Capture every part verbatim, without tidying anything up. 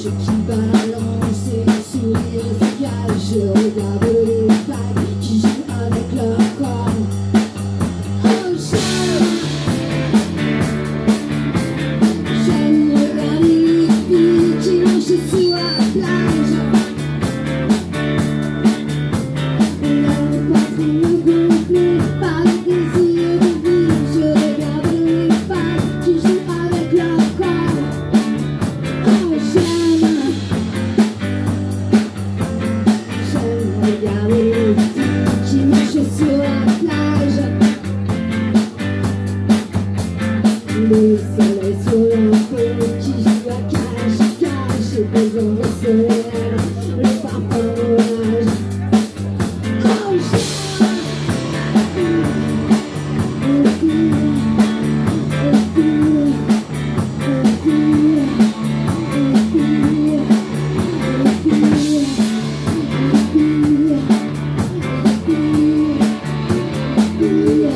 Je qui balance et le sourire se cache. Je regarde les vagues qui jouent avec leur corps. Oh, j'aime, j'aime regarder les filles qui marchent sur la plage. Leur poitrine gonflée par le désir de vivre. Je regarde les vagues qui jouent avec leur corps. Oh, j'aime, j'aime regarder les filles qui marchent sur la plage. Le soleil sur leur peau qui joue à cache-cache. Et les ombres se lèvent, le parfum orage. Oh, j'aime les filles, les filles, les filles, les filles, les filles, les filles, les filles,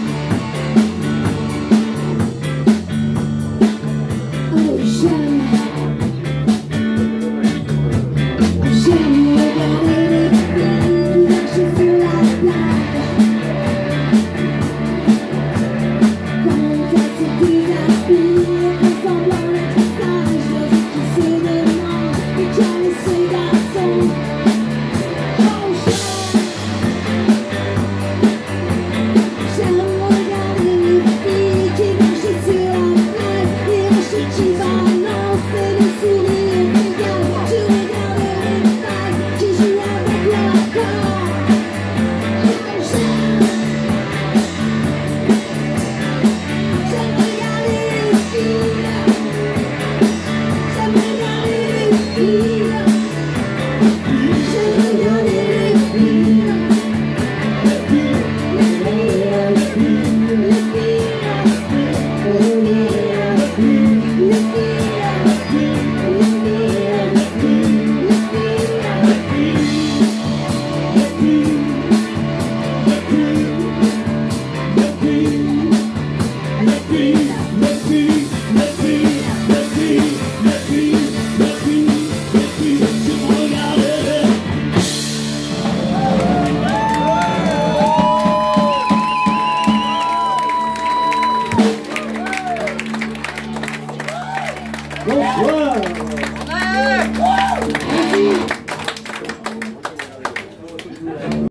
oh, j'aime.